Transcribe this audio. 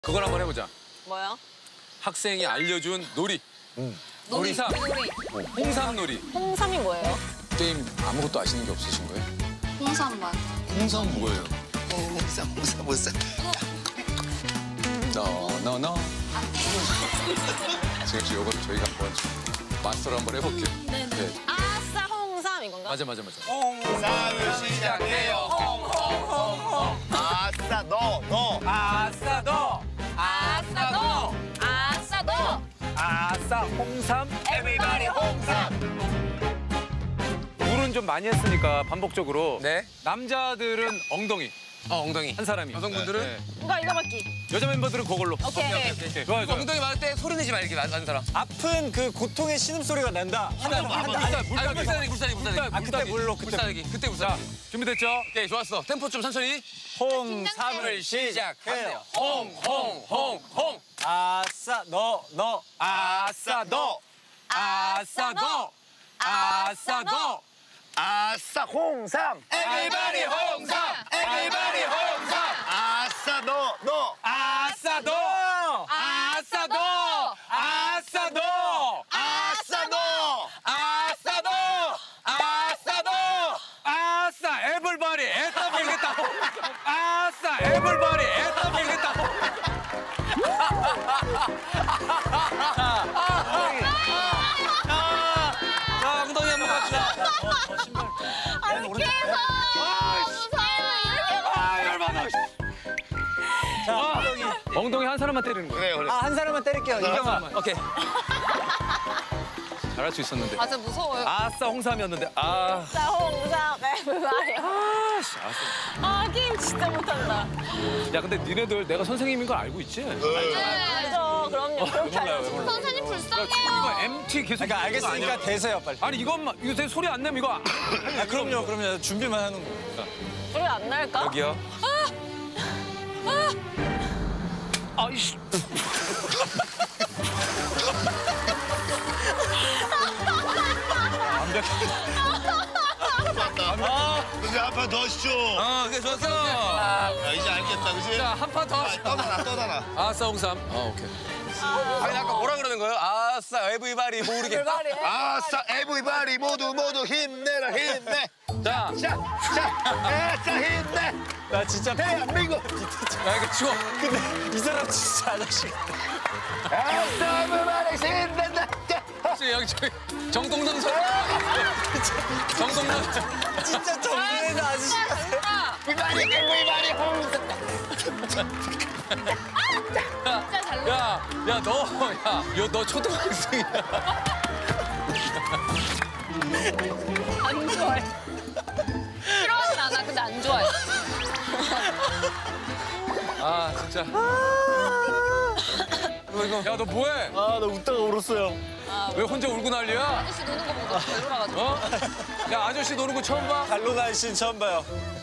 그걸 한번 해보자. 뭐요? 학생이 알려준 놀이. 놀이삼. 홍삼놀이. 홍삼이 뭐예요? 게임 아무것도 아시는 게 없으신 거예요? 홍삼만. 홍삼 뭐예요? 홍삼 못 사. 너. 지금 이거 저희가 한번 마스터를 한번 해볼게요. 네. 아싸 홍삼 이건가? 맞아. 홍삼을 시작해요. 홍. 아싸 너. 아싸 너. 아싸 너! 아싸 너! 아싸 홍삼. 에브리바디 홍삼. 물은 좀 많이 했으니까 반복적으로. 네. 남자들은 엉덩이 엉덩이. 한 사람이. 여성분들은? 네. 이거 맞기. 여자 멤버들은 그걸로. 오케이. 좋아요. 엉덩이 맞을 때 소리 내지 말기 맞는 사람. 아픈 그 고통의 신음소리가 난다. 물살기. 그때 물로, 그때. 그때 자, 물살기. 준비됐죠? 오케이, 좋았어. 템포 좀 천천히. 홍삼을 시작해요. 홍. 아싸 너. 아싸 너. 아싸 너. 아싸 너. 아싸 홍삼. 에브리바디 홍삼. 에브리바디 홍삼. 아싸 너. 아싸 너. 아싸 너. 아싸 너. 아싸 너. 아싸 너. 아싸 너. 아싸 에블바리 애따 밀겠다. 아싸 에블바리 애따 밀겠다. 자, 엉덩이 한번 갑시다. 아니 계속 홍삼을 이렇게 아 열받아. 엉덩이 한 사람만 때리는 거야. 그래. 한 사람만 때릴게요. 이경아. 오케이. 잘할 수 있었는데. 맞아 무서워요. 아싸 홍삼이었는데. 아. 아싸 홍삼 에브리바디. 아 게임 진짜 못한다. 야 근데 니네들 내가 선생님인 걸 알고 있지? 알죠. 그럼요. 그렇게 알죠. 선생님 이거 불쌍해요. MT 계속. 그러니까 알겠으니까 되세요 빨리. 아니 이것만 이거 되게 소리 안 내면 이거. 그럼요. 준비만 하는 거. 소리 안 날까? 여기요. 아이씨. 그게 한 판 더 하시죠. 그게 좋았어. 야, 이제 알겠다, 그지? 자, 한 판 더. 떠나라. 아싸 홍삼. 오케이. 아니, 아까 뭐라 그러는 거예요? 아싸, 에브리바디 모르겠다. 아싸 에브리바디 모두 힘내라 힘내. 자. 아싸 힘내. 나 진짜 대한민국. 야 이거 치워. 근데 이 사람 진짜 아저씨. 아싸 에브리바디 힘낸다. 혹시 여기 저기 정동선 선. 정동선. 진짜 정부에서 아저씨. 에브리바디 홍삼. 진짜 잘 놀아. 너 초등학생이야. 안 좋아해. 싫어하진 않아. 근데 안 좋아해. 아 진짜. 야 너 뭐해? 나 웃다가 울었어요. 왜 혼자 울고 난리야? 아저씨 노는 거 보고 별로라가지고. 어? 야 아저씨 노는 거 처음 봐? 갈로 날씬 처음 봐요.